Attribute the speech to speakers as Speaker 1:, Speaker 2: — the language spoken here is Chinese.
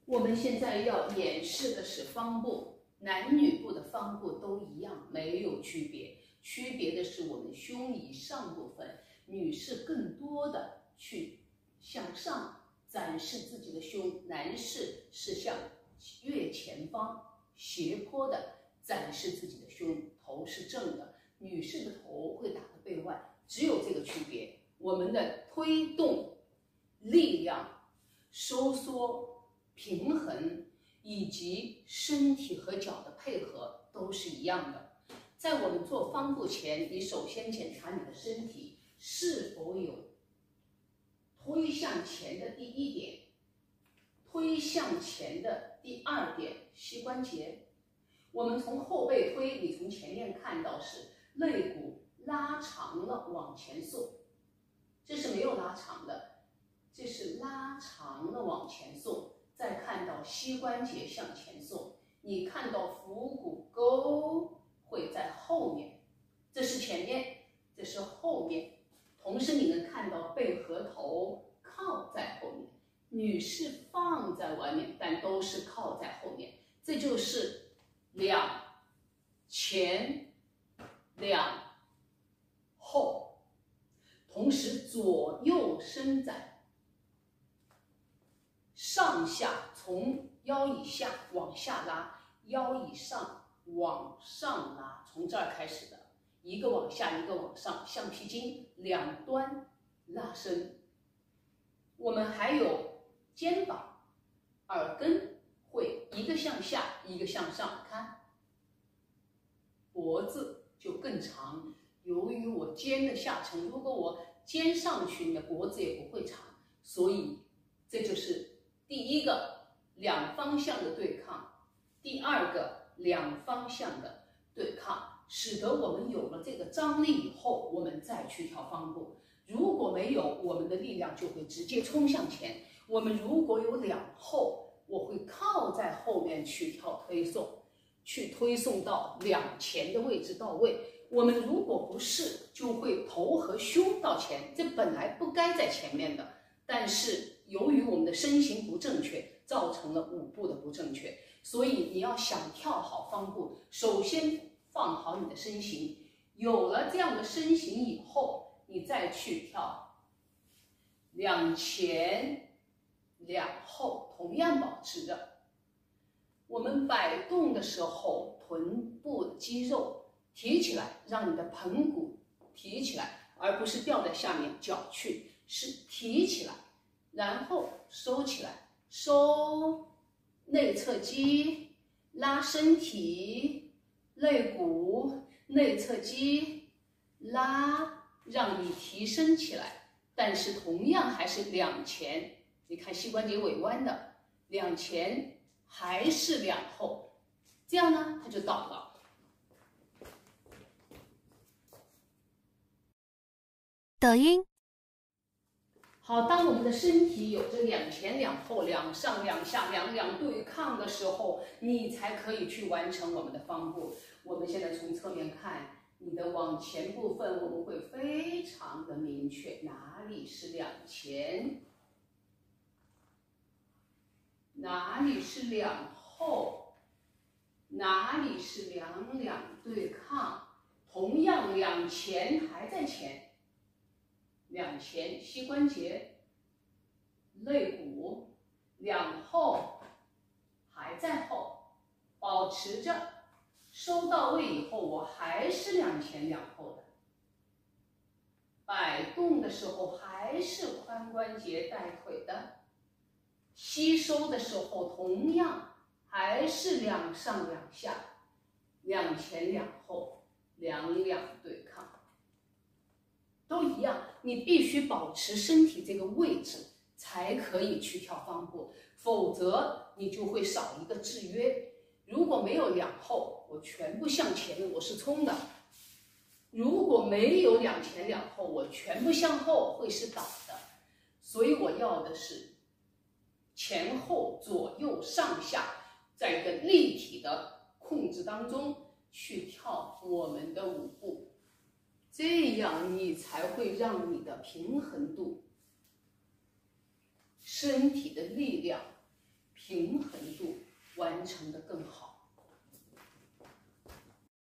Speaker 1: 我们现在要演示的是方步，男女步的方步都一样，没有区别。区别的是我们胸以上部分，女士更多的去向上展示自己的胸，男士是向越前方斜坡的展示自己的胸，头是正的，女士的头会打得背外，只有这个区别。我们的推动力量、收缩、平衡以及身体和脚的配合都是一样的。在我们做方步前，你首先检查你的身体是否有推向前的第一点，推向前的第二点，膝关节。我们从后背推，你从前面看到是肋骨拉长了往前送，这是没有拉长的，这是拉长了往前送。再看到膝关节向前送，你看到腹股沟会在后面，这是前面，这是后面。同时你能看到背和头靠在后面，女士放在外面，但都是靠在后面。这就是两前两后，同时左右伸展，上下从腰以下往下拉，腰以上往上拉，从这儿开始的，一个往下一个往上，橡皮筋两端拉伸。我们还有肩膀、耳根会一个向下一个向上，看脖子就更长。由于我肩的下沉，如果我肩上去，你的脖子也不会长，所以这就是第一个两方向的对抗，第二个两方向的对抗，使得我们有了这个张力以后，我们再去跳方步。如果没有，我们的力量就会直接冲向前。我们如果有两后，我会靠在后面去跳推送，去推送到两前的位置到位。我们如果不是，就会头和胸到前，这本来不该在前面的，但是由于我们的身形不正确，造成了舞步的不正确。所以你要想跳好方步，首先放好你的身形，有了这样的身形以后，你再去跳两前两后，同样保持着。我们摆动的时候，臀部的肌肉提起来，让你的盆骨提起来，而不是掉在下面脚去，是提起来，然后收起来，收内侧肌，拉身体，肋骨，内侧肌，拉，让你提升起来。但是同样还是两前，你看膝关节尾弯的，两前还是两后，这样呢它就倒了。
Speaker 2: 抖音。
Speaker 1: 好，当我们的身体有着两前两后、两上两下、两对抗的时候，你才可以去完成我们的方步。我们现在从侧面看，你的往前部分我们会非常的明确，哪里是两前，哪里是两后，哪里是两对抗。同样两前还在前，两前膝关节、肋骨，两后还在后，保持着，收到位以后，我还是两前两后的。摆动的时候还是髋关节带腿的，吸收的时候同样还是两上两下，两前两后，两对抗。都一样，你必须保持身体这个位置，才可以去跳方步，否则你就会少一个制约。如果没有两后，我全部向前，我是冲的；如果没有两前两后，我全部向后，会是倒的。所以我要的是前后左右上下，在一个立体的控制当中去跳我们的舞步。这样你才会让你的平衡度、身体的力量、平成的更好。